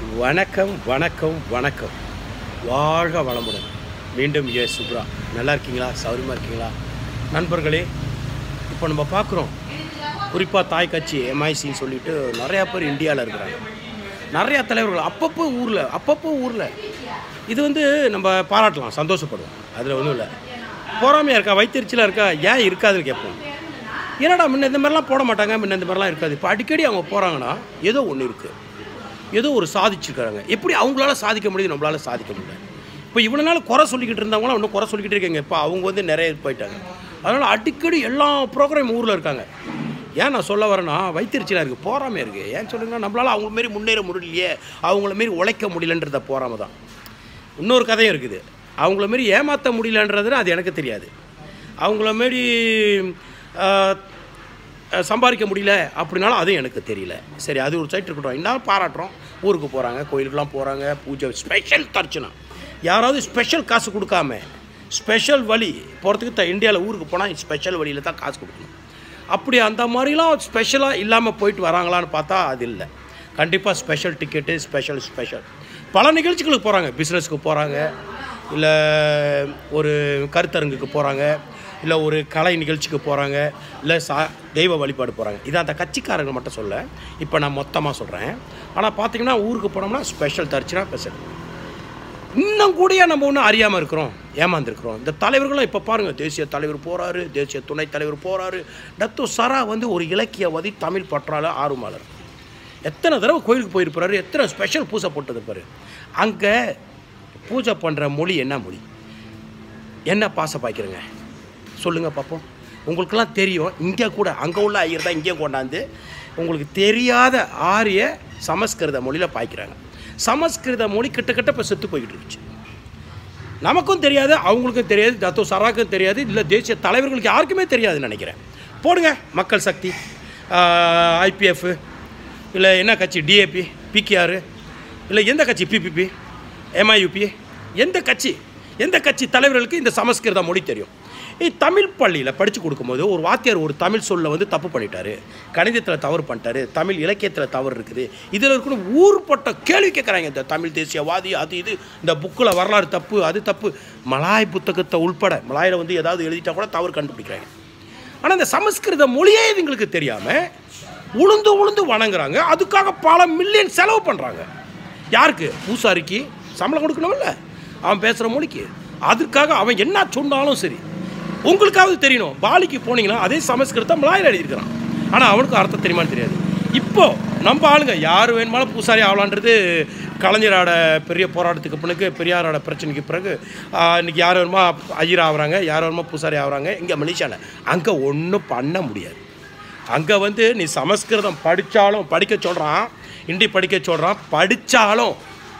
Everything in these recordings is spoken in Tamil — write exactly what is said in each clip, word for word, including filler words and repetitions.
வணக்கம் வணக்கம் வணக்கம் வாழ்க வளமுடன். மீண்டும் யூ எஸ் சுப்ரா. நல்லா இருக்கீங்களா? சௌரியமாக இருக்கீங்களா நண்பர்களே? இப்போ நம்ம பார்க்குறோம், குறிப்பாக தாய் கட்சி எம்ஐசின்னு சொல்லிட்டு நிறையா பேர் இந்தியாவில் இருக்கிறாங்க. நிறையா தலைவர்கள் அப்பப்போ ஊரில் அப்பப்போ ஊரில் இது வந்து நம்ம பாராட்டலாம், சந்தோஷப்படுவோம். அதில் ஒன்றும் இல்லை. பொறாமையாக இருக்கா, வைத்தறிச்சலாக இருக்கா, ஏன் இருக்காதுன்னு கேட்போம். ஏன்னாடா முன்ன இந்த மாதிரிலாம் போட மாட்டாங்க, முன்ன இந்த மாதிரிலாம் இருக்காது. இப்போ அடிக்கடி அவங்க போகிறாங்கன்னா ஏதோ ஒன்று இருக்குது, ஏதோ ஒரு சாதிச்சிருக்காங்க. எப்படி அவங்களால சாதிக்க முடியுது, நம்மளால சாதிக்க முடியல. இப்போ இவ்வளோ நாள் குறை சொல்லிக்கிட்டு இருந்தவங்களாம் இன்னும் குறை சொல்லிக்கிட்டு இருக்காங்க. இப்போ அவங்க வந்து நிறைய போயிட்டாங்க. அதனால் அடிக்கடி எல்லா ப்ரோக்ராம் ஊரில் இருக்காங்க. ஏன் நான் சொல்ல வரேன்னா, வைத்திருச்சலாக இருக்குது, போகாமல் இருக்குது. ஏன் சொல்லுங்கன்னா, நம்மளால் அவங்க மாரி முன்னேற முடியலையே, அவங்கள மாரி உழைக்க முடியலன்றத போகாம தான். இன்னொரு கதையும் இருக்குது, அவங்கள மாரி ஏமாற்ற முடியலன்றதுன்னு அது எனக்கு தெரியாது. அவங்கள மாரி சம்பாதிக்க முடியல அப்படின்னாலும் அதுவும் எனக்கு தெரியல. சரி, அது ஒரு சைட் இருக்கட்டும். என்னாலும் பாராட்டுறோம். ஊருக்கு போகிறாங்க, கோயிலுக்கெலாம் போகிறாங்க, பூஜை ஸ்பெஷல் தர்ச்சனா. யாராவது ஸ்பெஷல் காசு கொடுக்காம ஸ்பெஷல் வழி போகிறதுக்கு த இந்தியாவில் ஊருக்கு போனால் ஸ்பெஷல் வழியில் தான் காசு கொடுக்கணும். அப்படி அந்த மாதிரிலாம் ஸ்பெஷலாக இல்லாமல் போயிட்டு வராங்களான்னு பார்த்தா அது இல்லை. கண்டிப்பாக ஸ்பெஷல் டிக்கெட்டு, ஸ்பெஷல் ஸ்பெஷல் பல நிகழ்ச்சிகளுக்கு போகிறாங்க. பிஸ்னஸுக்கு போகிறாங்க, இல்லை ஒரு கருத்தரங்குக்கு போகிறாங்க, இல்லை ஒரு கலை நிகழ்ச்சிக்கு போகிறாங்க, இல்லை சா தெய்வ வழிபாடு போகிறாங்க. இதை அந்த கட்சிக்காரங்க மட்டும் சொல்ல, இப்போ நான் மொத்தமாக சொல்கிறேன். ஆனால் பார்த்திங்கன்னா ஊருக்கு போனோம்னா ஸ்பெஷல் தரிச்சுனா ஸ்பெஷல். இன்னும் கூட நம்ம ஒன்றும் அறியாமல் இருக்கிறோம், ஏமாந்துருக்கிறோம். இந்த தலைவர்களும் இப்போ பாருங்கள், தேசிய தலைவர் போகிறாரு, தேசிய துணைத் தலைவர் போகிறாரு. டத்தோ சரா வந்து ஒரு இலக்கியவாதி, தமிழ் பற்றாளர், ஆர்வமாளர். எத்தனை தடவை கோயிலுக்கு போயிருப்பாரு, எத்தனை ஸ்பெஷல் பூஜை போட்டதுப்பாரு. அங்கே பூஜை பண்ணுற மொழி என்ன மொழி, என்ன பாச பாய்க்கிறேங்க சொல்லுங்கள் பார்ப்போம். உங்களுக்கெல்லாம் தெரியும். இங்கே கூட அங்கே உள்ள ஐயர் தான் இங்கே கொண்டாந்து உங்களுக்கு தெரியாத ஆரிய சமஸ்கிருத மொழியில் பாய்க்கிறாங்க. சமஸ்கிருத மொழி கிட்டத்தட்ட இப்போ செத்து போய்கிட்டு இருந்துச்சு. நமக்கும் தெரியாது, அவங்களுக்கும் தெரியாது, தத்தோ சராக்கும் தெரியாது, இல்லை தேசிய தலைவர்களுக்கு யாருக்குமே தெரியாதுன்னு நினைக்கிறேன். போடுங்க, மக்கள் சக்தி, ஐபிஎஃப், இல்லை என்ன கட்சி, டிஏபி, பிகேஆர், இல்லை எந்த கட்சி, பிபிபி, எம்ஐயுபி, எந்த கட்சி எந்த கட்சி தலைவர்களுக்கு இந்த சமஸ்கிருத மொழி தெரியும்? தமிழ் பள்ளியில் படித்து கொடுக்கும்போது ஒரு வாத்தியார் ஒரு தமிழ் சொல்ல வந்து தப்பு பண்ணிட்டாரு, கணிதத்தில் தவறு பண்ணிட்டாரு, தமிழ் இலக்கியத்தில் தவறு இருக்குது, இதில் இருக்கணும் ஊர்பட்ட கேள்வி கேட்குறாங்க. இந்த தமிழ் தேசியவாதி அது இது, இந்த புக்கில் வரலாறு தப்பு, அது தப்பு, மலாய் புத்தகத்தை உள்பட மலாயில் வந்து ஏதாவது எழுதிட்டா கூட தவறு கண்டுபிடிக்கிறாங்க. ஆனால் இந்த சமஸ்கிருத மொழியே இவங்களுக்கு தெரியாமல் உளுந்து உளுந்து வணங்குறாங்க. அதுக்காக பல மில்லியன் செலவு பண்ணுறாங்க. யாருக்கு? பூசாரிக்கு சம்பளம் கொடுக்கணும்ல, அவன் பேசுகிற மொழிக்கு. அதுக்காக அவன் என்ன சொன்னாலும் சரி, உங்களுக்காவது தெரியணும். பாலிக்கு போனீங்கன்னா அதே சமஸ்கிருதத்தை மலாயில் எழுதியிருக்கிறான், ஆனால் அவனுக்கு அர்த்தம் தெரியுமான்னு தெரியாது. இப்போது நம்ம ஆளுங்க யார் வேணுமாலும் பூசாரி ஆகலான்றது கலைஞரோட பெரிய போராட்டத்துக்கு பிறகு, பெரியாரோட பிரச்சனைக்கு பிறகு இன்றைக்கி யார் வேணுமா ஐயர் ஆகுறாங்க, யார் வேணுமா பூசாரி ஆகுறாங்க. இங்கே மலேசியாவில் அங்கே ஒன்றும் பண்ண முடியாது. அங்கே வந்து நீ சமஸ்கிருதம் படித்தாலும், படிக்க சொல்கிறான், ஹிந்தி படிக்க சொல்கிறான், படித்தாலும்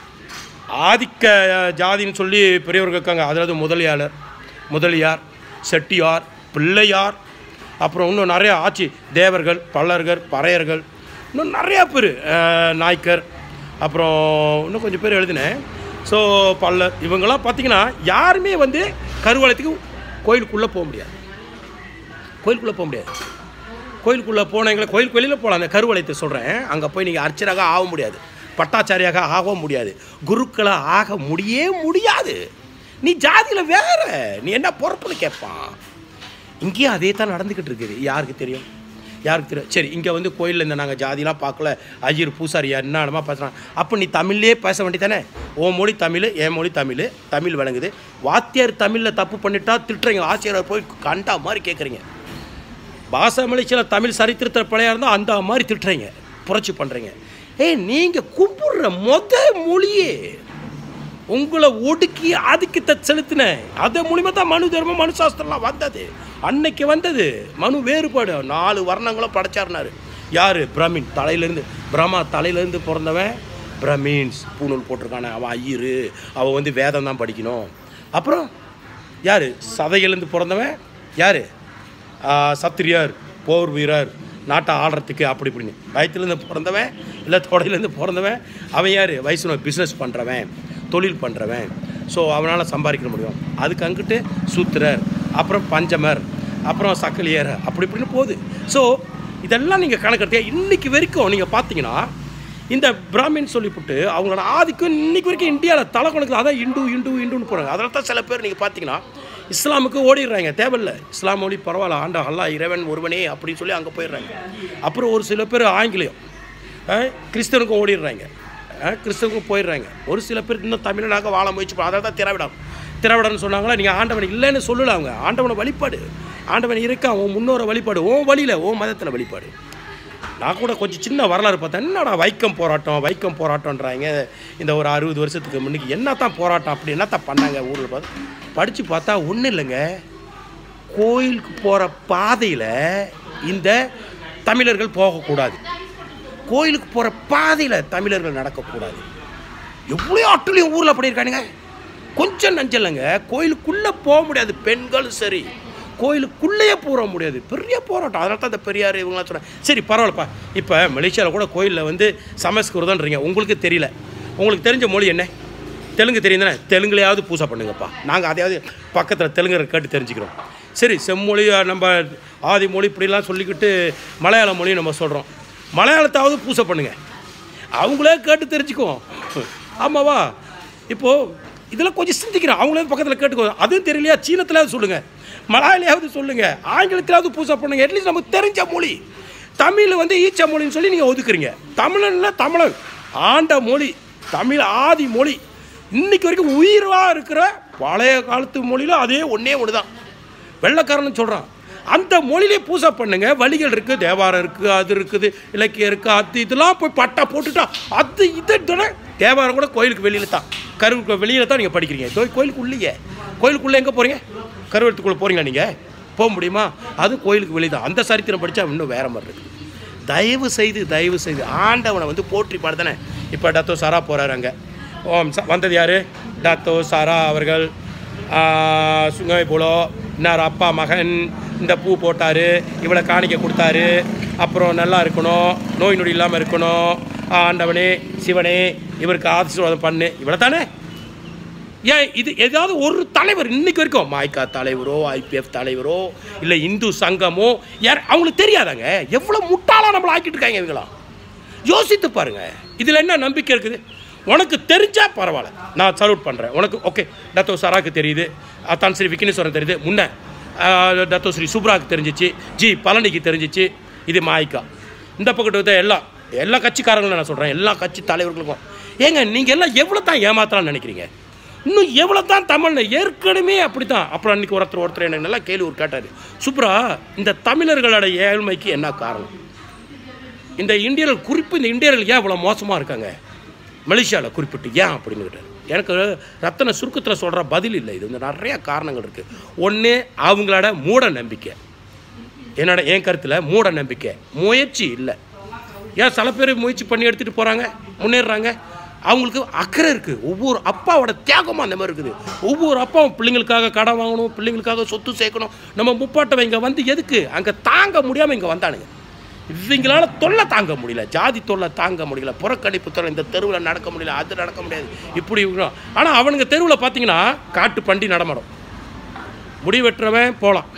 ஆதிக்க ஜாதின்னு சொல்லி பெரியவர்கள் இருக்காங்க. அதாவது முதலியாளர், முதலியார், செட்டியார், பிள்ளையார், அப்புறம் இன்னும் நிறையா ஆட்சி, தேவர்கள், பல்லர்கள், பறையர்கள், இன்னும் நிறையா பேர், நாய்க்கர், அப்புறம் இன்னும் கொஞ்சம் பேர் எழுதினேன். ஸோ பல்லர், இவங்கெல்லாம் பார்த்திங்கன்னா யாருமே வந்து கருவலயத்துக்கு கோயிலுக்குள்ளே போக முடியாது. கோயிலுக்குள்ளே போக முடியாது. கோயிலுக்குள்ளே போனவங்களை கோயிலுக்கு வெளியில் போகலாம். அந்த கருவலயத்தை சொல்கிறேன். அங்கே போய் நீங்கள் அர்ச்சராக ஆக முடியாது, பட்டாச்சாரியாக ஆக முடியாது, குருக்களாக ஆக முடியே முடியாது. நீ ஜாதியில் வேற, நீ என்ன பொறுப்புன்னு கேட்பான். இங்கேயும் அதே தான் நடந்துக்கிட்டு இருக்குது. யாருக்கு தெரியும், யாருக்கு தெரியும்? சரி, இங்கே வந்து கோயிலில் இந்த நாங்கள் ஜாதிலாம் பார்க்கல, ஐயர் பூசாரி என்னமா பேசுகிறான். அப்போ நீ தமிழ்லேயே பேச வேண்டியதானே? ஓ மொழி தமிழ், என் மொழி தமிழ், தமிழ் விளங்குது. வாத்தியார் தமிழில் தப்பு பண்ணிட்டா திட்டுறீங்க, ஆசிரியர் போய் கண்டா மாதிரி கேட்குறீங்க. பாஷா மலேசியாவில் தமிழ் சரித்திரத்தை பிழையாக இருந்தால் அந்த மாதிரி திட்டுறீங்க, புரட்சி பண்ணுறீங்க. ஏய், நீங்கள் கும்பிட்ற மொத மொழியே உங்களை ஒடுக்கி ஆதிக்கத்தை செலுத்தின அது மூலிமா தான் மனு தர்மம், மனு சாஸ்திரம்லாம் வந்தது. அன்னைக்கு வந்தது மனு வேறுபாடு. நாலு வர்ணங்களும் படைச்சாருனாரு. யார்? பிரமின். தலையிலேருந்து பிரம்மா தலையிலேருந்து பிறந்தவன் பிரமீன்ஸ். பூணூல் போட்டிருக்கானே அவன் ஐயரு, அவன் வந்து வேதம் தான் படிக்கணும். அப்புறம் யார்? சதையிலேருந்து பிறந்தவன் யார்? சத்திரியர், போர் வீரர், நாட்டை ஆடுறதுக்கு அப்படி இப்படின்னு. வயிற்றுலேருந்து பிறந்தவன் இல்லை தொடையிலேருந்து பிறந்தவன் அவன் யார்? வைஷ்ணவ, பிஸ்னஸ் பண்ணுறவன், தொழில் பண்ணுறவன். ஸோ அவனால் சம்பாதிக்க முடியும். அதுக்கு அங்கிட்டு சூத்திரர், அப்புறம் பஞ்சமர், அப்புறம் சக்கலியர், அப்படி இப்படின்னு போகுது. ஸோ இதெல்லாம் நீங்கள் கணக்கெடுத்தீங்க. இன்றைக்கி வரைக்கும் நீங்கள் பார்த்தீங்கன்னா இந்த பிராமின் சொல்லிவிட்டு அவங்களோட ஆதிக்கம் இன்றைக்கி வரைக்கும் இந்தியாவில் தலை கொணக்குது. அதான் இண்டு இண்டு இண்டுன்னு போகிறாங்க. அதனால தான் சில பேர் நீங்கள் பார்த்தீங்கன்னா இஸ்லாமுக்கு ஓடிடுறாங்க. தேவையில்லை, இஸ்லாம் மொழி பரவாயில்ல, ஆண்டா அல்லா இறைவன் ஒருவனே அப்படின்னு சொல்லி அங்கே போயிடுறாங்க. அப்புறம் ஒரு சில பேர் ஆங்கிலேயம் கிறிஸ்தவனுக்கும் ஓடிடுறாங்க, கிறிஸ்தவனுக்கும் போயிடுறாங்க. ஒரு சில பேர் இன்னும் தமிழனாக வாழ முயற்சி பண்ண, அதை தான் திராவிடம் திராவிடன்னு சொன்னாங்களா. நீங்கள் ஆண்டவன் இல்லைன்னு சொல்லலை, அவங்க ஆண்டவனை வழிபாடு, ஆண்டவன் இருக்கான், உன் முன்னோரை வழிபாடு, ஓ வழியில் ஓ மதத்தில் வழிபாடு. நான் கூட கொஞ்சம் சின்ன வரலாறு பார்த்தேன். என்னடா வைக்கம் போராட்டம் வைக்கம் போராட்டம்ன்றாங்க. இந்த ஒரு அறுபது வருஷத்துக்கு முன்னுக்கு என்ன தான் போராட்டம் அப்படி என்ன தான் பண்ணாங்க ஊரில் பார்த்து படித்து பார்த்தா ஒன்றும் இல்லைங்க. கோயிலுக்கு போகிற பாதையில் இந்த தமிழர்கள் போகக்கூடாது, கோயிலுக்கு போகிற பாதையில் தமிழர்கள் நடக்கக்கூடாது. எவ்வளோ ஆட்டுலையும் ஊரில் பண்ணியிருக்கானுங்க. கொஞ்சம் நஞ்சலைங்க, கோயிலுக்குள்ளே போக முடியாது, பெண்களும் சரி கோயிலுக்குள்ளேயே போக முடியாது. பெரிய போராட்டம். அதனால தான் இந்த பெரியார் இவங்களாம் சொல்கிறேன். சரி பரவாயில்லப்பா. இப்போ மலேசியாவில் கூட கோயிலில் வந்து சமஸ்கிருதம்ன்றீங்க, உங்களுக்கு தெரியல, உங்களுக்கு தெரிஞ்ச மொழி என்ன? தெலுங்கு தெரியும் தானே? தெலுங்குலையாவது பூசை பண்ணுங்கப்பா. நாங்கள் அதையாவது பக்கத்தில் தெலுங்கு கேட்டு தெரிஞ்சுக்கிறோம். சரி செம்மொழி நம்ம ஆதி மொழி இப்படிலாம் சொல்லிக்கிட்டு மலையாள மொழி நம்ம சொல்கிறோம். மலையாளத்தாவது பூசை பண்ணுங்க, அவங்களே கேட்டு தெரிஞ்சுக்குவோம். ஆமாவா? இப்போது இதெல்லாம் கொஞ்சம் சிந்திக்கிறோம். அவங்களே பக்கத்தில் கேட்டுக்கோ. அதுவும் தெரியலையா? சீனத்திலாவது சொல்லுங்கள், மலையாளியாவது சொல்லுங்கள், ஆங்கிலத்திலாவது பூசை பண்ணுங்கள். அட்லீஸ்ட் நமக்கு தெரிஞ்ச மொழி. தமிழ் வந்து ஈச்ச மொழின்னு சொல்லி நீங்கள் ஒதுக்குறீங்க. தமிழன்ல தமிழன் ஆண்ட மொழி, தமிழ் ஆதி மொழி, இன்னைக்கு வரைக்கும் உயிராக இருக்கிற பழைய காலத்து மொழியில் அதே ஒன்றே ஒன்று தான். வெள்ளைக்காரன்னு சொல்கிறான், அந்த மொழியிலே பூசை பண்ணுங்க. வழிகள் இருக்குது, தேவாரம் இருக்குது, அது இருக்குது, இலக்கியம் இருக்குது, அது இதெல்லாம் போய் பட்டா போட்டுட்டா அது இதை தேவாரம் கூட கோயிலுக்கு வெளியில் தான், கருவுக்கு வெளியில் தான் நீங்கள் படிக்கிறீங்க. கோயிலுக்கு உள்ளேயே, கோயிலுக்குள்ளே எங்கே போகிறீங்க? கருவத்துக்குள்ளே போகிறீங்களா? நீங்கள் போக முடியுமா? அது கோயிலுக்கு வெளியே தான். அந்த சரித்திரம் படித்தா இன்னும் வேறு மாதிரி இருக்குது. தயவு செய்து தயவு செய்து ஆண்டவனை வந்து போற்றி பாடுதானே. இப்போ டத்தோ சாரா போகிறாரு அங்கே. ஓம் வந்தது யார்? டத்தோ சாரா அவர்கள். சுங்கை போலோ இன்னார் அப்பா மகன் இந்த பூ போட்டார், இவளை காணிக்க கொடுத்தாரு, அப்புறம் நல்லா இருக்கணும், நோய் நொடி இல்லாமல் இருக்கணும், ஆண்டவனே சிவனே இவருக்கு ஆசீர்வாதம் பண்ணு, இவ்வளோ தானே. ஏன் இது ஏதாவது ஒரு தலைவர் இன்னைக்கு வரைக்கும் மாய்கா தலைவரோ ஐபிஎஃப் தலைவரோ இல்லை இந்து சங்கமோ யார் அவங்களுக்கு தெரியாதாங்க? எவ்வளோ முட்டாளாக நம்மளை ஆக்கிட்டு இருக்காங்க இவங்களாம். யோசித்து பாருங்க. இதில் என்ன நம்பிக்கை இருக்குது? உனக்கு தெரிஞ்சா பரவாயில்ல, நான் சல்யூட் பண்ணுறேன் உனக்கு. ஓகே, டத்தோ சாராக்கு தெரியுது, தான் ஸ்ரீ விக்னேஸ்வரன் தெரியுது, முன்ன டத்தோ ஸ்ரீ சுப்ராவுக்கு தெரிஞ்சிச்சு, ஜி பழனிக்கு தெரிஞ்சிச்சு. இது மாய்க்கா. இந்த பக்கத்து எல்லாம் எல்லா கட்சிக்காரங்களும் நான் சொல்கிறேன், எல்லா கட்சி தலைவர்களுக்கும். ஏங்க நீங்கள் எல்லாம் எவ்வளோ தான் ஏமாத்தலாம்னு நினைக்கிறீங்க? இன்னும் எவ்வளோ தான் தமிழில் ஏற்கனவே அப்படி தான். அப்புறம் அன்றைக்கி ஒருத்தர் ஒருத்தர் எனக்கு நல்லா கேள்வி ஒரு கேட்டார், சுப்ரா இந்த தமிழர்களோட ஏழ்மைக்கு என்ன காரணம்? இந்த இந்தியர்கள் குறிப்பு இந்த இந்தியர்கள் ஏன் இவ்வளோ மோசமாக இருக்காங்க மலேசியாவில் குறிப்பிட்டு ஏன் அப்படின்னு கேட்டார். எனக்கு ரத்தன சுருக்கத்தில் சொல்கிற பதில் இல்லை. இது வந்து நிறையா காரணங்கள் இருக்குது. ஒன்று அவங்களோட மூட நம்பிக்கை. என்னோட என் கருத்தில் மூட நம்பிக்கை, முயற்சி இல்லை. ஏன் சில பேர் முயற்சி பண்ணி எடுத்துகிட்டு போகிறாங்க, முன்னேறுறாங்க, அவங்களுக்கு அக்கறை இருக்குது. ஒவ்வொரு அப்பாவோட தியாகமும் அந்த மாதிரி இருக்குது. ஒவ்வொரு அப்பாவும் பிள்ளைங்களுக்காக கடன் வாங்கணும், பிள்ளைங்களுக்காக சொத்து சேர்க்கணும். நம்ம முப்பாட்டவை இங்கே வந்து எதுக்கு? அங்கே தாங்க முடியாமல் இங்கே வந்தானுங்க. இவங்களால தொல்லை தாங்க முடியல, ஜாதி தொல்லை தாங்க முடியல, புறக்கணிப்பு தொல்லை, இந்த தெருவில் நடக்க முடியல, அது நடக்க முடியாது, இப்படி இருக்கிறோம். ஆனால் அவனுங்க தெருவில் பார்த்தீங்கன்னா காட்டு பண்டி நடமாடும். முடி வெட்டுறவன் போகலாம்,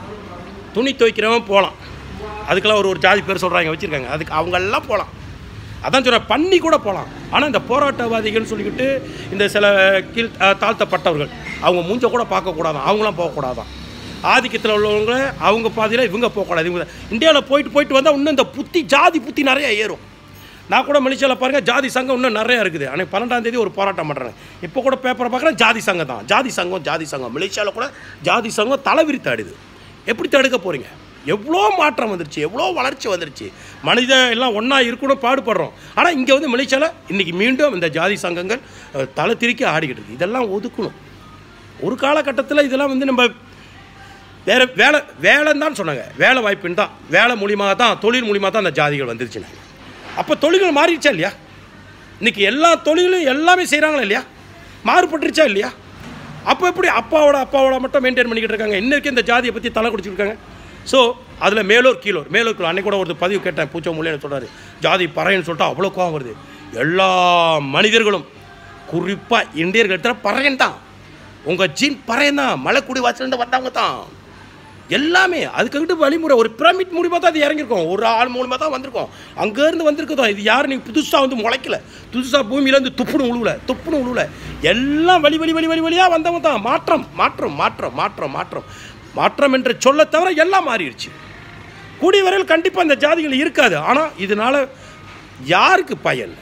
துணி துவைக்கிறவன் போகலாம், அதுக்கெல்லாம் ஒரு ஒரு ஜாதி பேர் சொல்கிறாங்க வச்சுருக்காங்க, அதுக்கு அவங்கெல்லாம் போகலாம். அதான் சொல்கிறேன், பண்ணி கூட போகலாம். ஆனால் இந்த போராட்டவாதிகள்னு சொல்லிக்கிட்டு இந்த சில கீழ் தாழ்த்தப்பட்டவர்கள் அவங்க மூஞ்ச கூட பார்க்கக்கூடாதான், அவங்களாம் போகக்கூடாதான். ஆதிக்கத்தில் உள்ளவங்க அவங்க பாதியில் இவங்க போகக்கூடாது. இவங்க இந்தியாவில் போயிட்டு போயிட்டு வந்தால் இன்னும் இந்த புத்தி ஜாதி புத்தி நிறைய ஏறும். நான் கூட மலேசியாவில் பாருங்கள், ஜாதி சங்கம் இன்னும் நிறையா இருக்குது. அன்றைக்கி பன்னெண்டாம் தேதி ஒரு போராட்டம் பண்ணுறேன். இப்போ கூட பேப்பரை பார்க்குறேன், ஜாதி சங்கம் தான், ஜாதி சங்கம் ஜாதி சங்கம். மலேசியாவில் கூட ஜாதி சங்கம் தலைவிரித்து ஆடுது. எப்படி தடுக்க போகிறீங்க? எவ்வளோ மாற்றம் வந்துருச்சு, எவ்வளோ வளர்ச்சி வந்துருச்சு. மனித எல்லாம் ஒன்றா இருக்கணும் பாடுபடுறோம். ஆனால் இங்கே வந்து மலேசியாவில் இன்றைக்கி மீண்டும் இந்த ஜாதி சங்கங்கள் தலை திருக்கி ஆடிக்கிட்டு இருக்குது. இதெல்லாம் ஒதுக்கணும். ஒரு காலகட்டத்தில் இதெல்லாம் வந்து நம்ம வேறு வேலை வேலைன்னு தான் சொன்னாங்க, வேலை வாய்ப்புன்னு தான், வேலை மூலியமாக தான், தொழில் மூலியமாக தான் அந்த ஜாதிகள் வந்துருச்சுனாங்க. அப்போ தொழில்கள் மாறிடுச்சா இல்லையா? இன்றைக்கி எல்லா தொழிலும் எல்லாமே செய்கிறாங்களா இல்லையா? மாறுபட்டுருச்சா இல்லையா? அப்போ எப்படி அப்பாவோட அப்பாவோட மட்டும் மெயின்டைன் பண்ணிக்கிட்டு இருக்காங்க? இன்னைக்கு இந்த ஜாதியை பற்றி தலை குடிச்சிருக்காங்க. ஸோ அதில் மேலோர் கீழோர் மேலோர் கீழோர் அன்றைக்கி கூட ஒரு பதிவு கேட்டேன், பூச்ச மொழின்னு சொல்கிறாரு, ஜாதி பறையன்னு சொல்லிட்டு அவ்வளோ கோவம் வருது. எல்லா மனிதர்களும் குறிப்பாக இந்தியர்கள் எடுத்துகிற பறையன் தான், உங்கள் ஜீன் பறையன் தான், மலைக்குடி வாசலேருந்து வந்தவங்க தான். எல்லாமே அதுக்கிட்ட வழிமுறை ஒரு பிரமிட் மூலியமாக தான் அது இறங்கியிருக்கோம், ஒரு ஆள் மூலியமாக தான் வந்திருக்கோம், அங்கேருந்து வந்திருக்குதோ. இது யாரும் நீங்கள் புதுசாக வந்து முளைக்கல, புதுசாக பூமியிலேருந்து துப்புனு உழுவல துப்புனு உழுவல எல்லாம் வழி வழி வழி வழி வழியாக வந்தவங்க தான். மாற்றம் மாற்றம் மாற்றம் மாற்றம் மாற்றம் மாற்றம் என்று சொல்ல தவிர எல்லாம் மாறிடுச்சு. கூடிய வரையில் கண்டிப்பாக அந்த ஜாதிகள் இருக்காது. ஆனால் இதனால் யாருக்கு பயன்?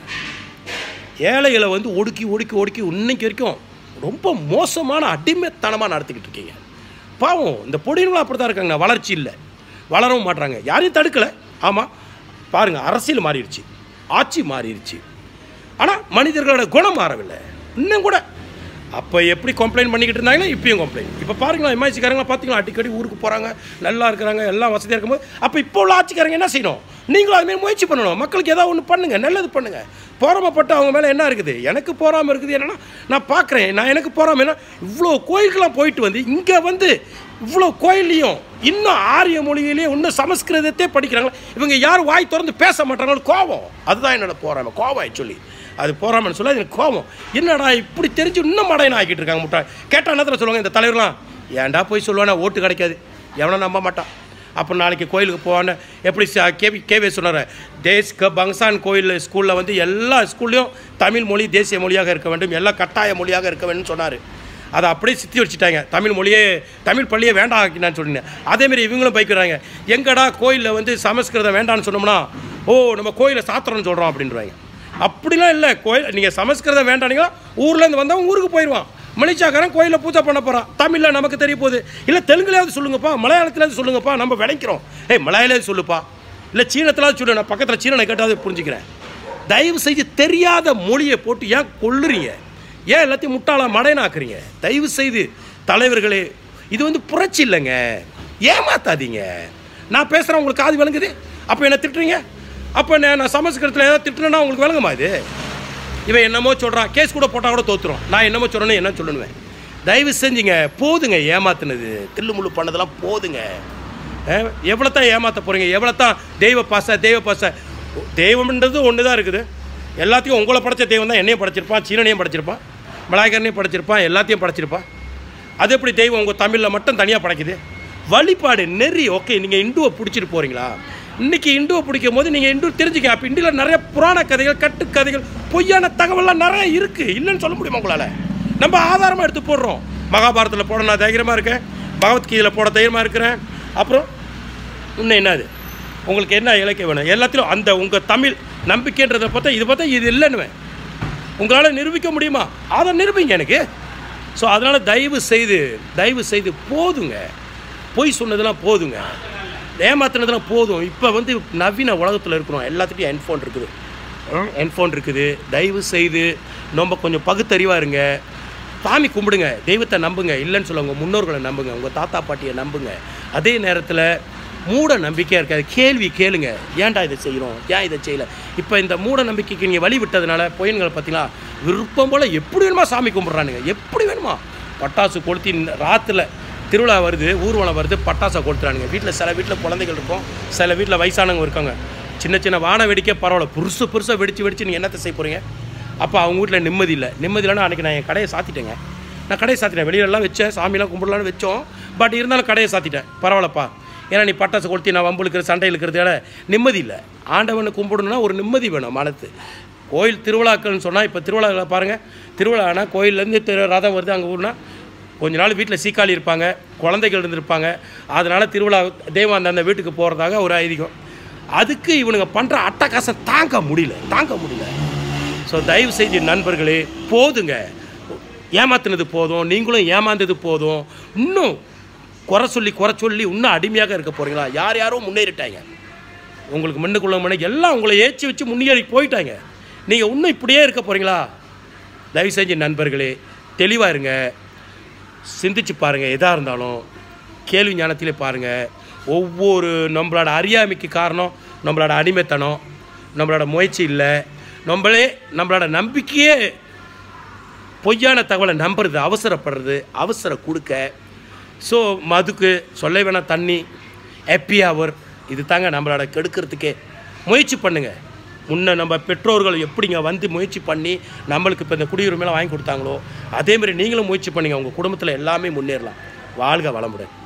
ஏழைகளை வந்து ஒடுக்கி ஒடுக்கி ஒடுக்கி இன்னைக்கு வரைக்கும் ரொம்ப மோசமான அடிமைத்தனமாக நடத்திக்கிட்டு இருக்கீங்க. பாவம் இந்த பொடியங்களும் அப்படி தான் இருக்காங்க. வளர்ச்சி இல்லை, வளரவும் மாட்டுறாங்க, யாரையும் தடுக்கலை. ஆமாம் பாருங்கள், அரசியல் மாறிடுச்சு, ஆட்சி மாறிடுச்சு, ஆனால் மனிதர்களோட குணம் மாறவில்லை இன்னும் கூட. அப்போ எப்படி கம்ப்ளைண்ட் பண்ணிக்கிட்டு இருந்தாங்கன்னா இப்பயும் கம்ப்ளைண்ட். இப்போ பாருங்களா, எம்ஐசிக்காரங்களாம் பார்த்தீங்களா அடிக்கடி ஊருக்கு போகிறாங்க, நல்லா இருக்கிறாங்க, எல்லாம் வசதியாக இருக்கும்போது அப்போ இப்போ உள்ள ஆட்சிக்காரங்க என்ன செய்யணும்? நீங்களும் அதுமாரி முயற்சி பண்ணணும். மக்களுக்கு ஏதாவது ஒன்று பண்ணுங்கள், நல்லது பண்ணுங்கள். போராமப்பட்டு அவங்க மேலே என்ன இருக்குது? எனக்கு போராமல் இருக்குது என்னென்னா நான் பார்க்குறேன், நான் எனக்கு போராமல் என்ன இவ்வளோ கோயிலுக்கெல்லாம் போயிட்டு வந்து இங்கே வந்து இவ்வளோ கோயில்லையும் இன்னும் ஆரிய மொழியிலேயே இன்னும் சமஸ்கிருதத்தை படிக்கிறாங்களா? இவங்க யாரும் வாய் திறந்து பேச மாட்டாங்கன்னு கோபம். அதுதான் என்னோட போராமல், கோபம் ஆக்சுவலி அது போறாமன்னு சொல்ல எனக்கு கோபம். என்னடா இப்படி தெரிஞ்சு இன்னும் மடையனை ஆக்கிட்டு இருக்காங்க முட்டா. கேட்டால் நேரத்தில் சொல்லுவாங்க இந்த தலைவர்லாம், ஏன்டா போய் சொல்லுவானா ஓட்டு கிடைக்காது, எவனை நம்ப மாட்டான். அப்போ நாளைக்கு கோயிலுக்கு போவான்னு எப்படி கேவி கேவே சொன்னார், தேஸ் க பங்சான் கோயில் ஸ்கூலில் வந்து எல்லா ஸ்கூல்லையும் தமிழ் மொழி தேசிய மொழியாக இருக்க வேண்டும், எல்லாம் கட்டாய மொழியாக இருக்க வேண்டும்னு சொன்னார். அதை அப்படியே சுற்றி வச்சுட்டாங்க, தமிழ் மொழியே தமிழ் பள்ளியே வேண்டாம் ஆக்கினான்னு சொன்னேன். அதேமாரி இவங்களும் பைக்கிறாங்க, எங்கடா கோயிலில் வந்து சமஸ்கிருதம் வேண்டான்னு சொன்னோம்னா ஓ நம்ம கோயிலை சாத்திரம்னு சொல்கிறோம் அப்படின்றாங்க. அப்படிலாம் இல்லை, கோயில் நீங்கள் சமஸ்கிருதம் வேண்டானீங்களா ஊர்லேருந்து வந்தவங்க ஊருக்கு போயிடுவான். மலேசியாக்காரன் கோயிலில் பூஜை பண்ண போகிறான், தமிழில் நமக்கு தெரிய போகுது, இல்லை தெலுங்குலையாவது சொல்லுங்கப்பா, மலையாளத்துலேயாவது சொல்லுங்கப்பா, நம்ம விளைக்கிறோம். ஏய் மலையாளாவது சொல்லுப்பா, இல்லை சீனத்திலாவது சொல்லு, நான் பக்கத்தில் சீனனை கேட்டாவது புரிஞ்சுக்கிறேன். தயவு செஞ்சு தெரியாத மொழியை போட்டு ஏன் கொள்ளுறீங்க? ஏன் எல்லாத்தையும் முட்டாளாக மடையனாக்குறீங்க? தயவு செய்து தலைவர்களே, இது வந்து புரட்சி இல்லைங்க, ஏமாத்தாதீங்க. நான் பேசுகிறேன் உங்களுக்கு காது விளங்குது, அப்போ என்ன திட்டுறீங்க? அப்போ நான் சமஸ்கிருதத்தில் ஏதாவது திட்டுனா உங்களுக்கு விளங்குமா? இது இவன் என்னமோ சொல்கிறான், கேஸ் கூட போட்டால் கூட தோற்றுரும். நான் என்னமோ சொல்கிறேன்னு என்ன சொல்லணுவேன்? தயவு செஞ்சுங்க, போதுங்க ஏமாத்துனது, தில்லுமுள்ளு பண்ணதெல்லாம் போதுங்க. எவ்வளோ தான் ஏமாற்ற போகிறீங்க? எவ்வளோ தான் தெய்வ பாச தெய்வ பாச தெய்வம்ன்றது ஒன்று தான் இருக்குது. எல்லாத்தையும் உங்களை படைச்ச தெய்வம் தான் என்னையும் படைச்சிருப்பான், சீனனையும் படைச்சிருப்பான், மலாய்க்காரனையும் படைச்சிருப்பான், எல்லாத்தையும் படைச்சிருப்பான். அது எப்படி தெய்வம் உங்கள் தமிழில் மட்டும் தனியாக படைக்குது? வழிபாடு நெறி. ஓகே, நீங்கள் இந்துவை பிடிச்சிட்டு போகிறீங்களா? இன்றைக்கி இந்துவை பிடிக்கும் போது நீங்கள் இந்து தெரிஞ்சுக்க. அப்போ இந்தியில் நிறைய புராண கதைகள், கட்டுக்கதைகள், பொய்யான தகவல்லாம் நிறைய இருக்குது, இல்லைன்னு சொல்ல முடியுமா உங்களால்? நம்ம ஆதாரமாக எடுத்து போடுறோம். மகாபாரதத்தில் போட நான் தைரியமாக இருக்கேன், பகவத்கீதையில் போட தைரியமாக இருக்கிறேன். அப்புறம் இன்னும் என்னது உங்களுக்கு என்ன இலக்கியம் வேணும்? எல்லாத்திலும் அந்த உங்கள் தமிழ் நம்பிக்கைன்றதை பார்த்தா இது பார்த்தா இது இல்லைன்னுவேன். உங்களால் நிரூபிக்க முடியுமா? அதை நிரூபிங்க எனக்கு. ஸோ அதனால் தயவு செய்து தயவு செய்து போதுங்க, பொய் சொன்னதெல்லாம் போதுங்க, ஏமாத்தினதெல்லாம் போதும். இப்போ வந்து நவீன உலகத்தில் இருக்கிறோம், எல்லாத்துட்டையும் ஹெட்ஃபோன் இருக்குது, ஹெட்ஃபோன் இருக்குது. தயவு செய்து நம்ம கொஞ்சம் பகுத்தறிவாக இருங்க. சாமி கும்பிடுங்க, தெய்வத்தை நம்புங்க, இல்லைன்னு சொல்லுவாங்க, முன்னோர்களை நம்புங்க, உங்கள் தாத்தா பாட்டியை நம்புங்க. அதே நேரத்தில் மூட நம்பிக்கையாக இருக்காது, கேள்வி கேளுங்க, ஏன்டா இதை செய்கிறோம், ஏன் இதை செய்யலை. இப்போ இந்த மூட நம்பிக்கைக்கு நீங்கள் வழி விட்டதுனால பொய்யன்களை பார்த்தீங்களா, விருப்பம் போல் எப்படி வேணுமா சாமி கும்பிட்றானுங்க, எப்படி வேணுமா பட்டாசு கொளுத்தி ராத்தில் திருவிழா வருது, ஊர்வலம் வருது, பட்டாசை கொளுத்துறானுங்க. வீட்டில் சில வீட்டில் குழந்தைகள் இருக்கும், சில வீட்டில் வயசானவங்க இருக்காங்க. சின்ன சின்ன வான வெடிக்க பரவாயில்ல, புருசு புருசாக வெடித்து வெடித்து நீங்கள் என்னத்தை செய்ய போகிறீங்க? அப்போ அவங்க வீட்டில் நிம்மதி இல்லை. நிம்மதி இல்லைன்னா அன்றைக்கி நான் என் கடையை சாத்திட்டேங்க. நான் கடையை சாத்திட்டேன், வெளியிலலாம் வச்சேன், சாமியெலாம் கும்பிடலான்னு வச்சோம், பட் இருந்தாலும் கடையை சாத்திட்டேன். பரவாயில்லப்பா, ஏன்னா நீ பட்டாசு கொளுத்தி நான் வம்பு இருக்கிற சண்டை இருக்கிறதால நிம்மதி இல்லை. ஆண்டவனை கும்பிடணுன்னா ஒரு நிம்மதி வேணும் மனத்து. கோயில் திருவிழாக்கள்னு சொன்னால் இப்போ திருவிழா பாருங்கள், திருவிழானா கோயிலேருந்து திரு ரதம் வருது, அங்கே ஊர்னா கொஞ்ச நாள் வீட்டில் சீக்காளி இருப்பாங்க, குழந்தைகள் இருந்திருப்பாங்க, அதனால் திருவிழா தெய்வம் அந்த அந்த வீட்டுக்கு போகிறதாக ஒரு ஐதீகம். அதுக்கு இவனுங்க பண்ணுற அட்டகாசம் தாங்க முடியல தாங்க முடியல ஸோ தயவு செய்து நண்பர்களே, போதுங்க, ஏமாத்துனது போதும், நீங்களும் ஏமாந்தது போதும். இன்னும் குறை சொல்லி குறை சொல்லி இன்னும் அடிமையாக இருக்க போகிறீங்களா? யார் யாரோ முன்னேறிட்டாங்க, உங்களுக்கு முன்னுக்குள்ள முன்னே எல்லாம் உங்களை ஏற்றி வச்சு முன்னேறி போயிட்டாங்க. நீங்கள் இன்னும் இப்படியே இருக்க போகிறீங்களா? தயவு செஞ்சு நண்பர்களே தெளிவாக இருங்க, சிந்திச்சு பாருங்கள். எதாக இருந்தாலும் கேள்வி ஞானத்திலே பாருங்கள். ஒவ்வொரு நம்மளோட அறியாமைக்கு காரணம் நம்மளோட அடிமைத்தனம், நம்மளோட முயற்சி இல்லை, நம்மளே நம்மளோட நம்பிக்கையே பொய்யான தகவலை நம்புறது, அவசரப்படுறது, அவசரம் கொடுக்க. ஸோ மதுக்கு சொல்ல வேணாம், தண்ணி, ஹாப்பி ஹவர், இது தாங்க நம்மளோட கெடுக்கிறதுக்கே. முயற்சி பண்ணுங்கள். முன்ன நம்ம பெற்றோர்கள் எப்படிங்க வந்து முயற்சி பண்ணி நம்மளுக்கு இப்போ இந்த குடியுரிமையெல்லாம் வாங்கி கொடுத்தாங்களோ அதேமாதிரி நீங்களும் முயற்சி பண்ணுங்கள். உங்கள் குடும்பத்தில் எல்லாமே முன்னேறலாம். வாழ்க வளமுடன்.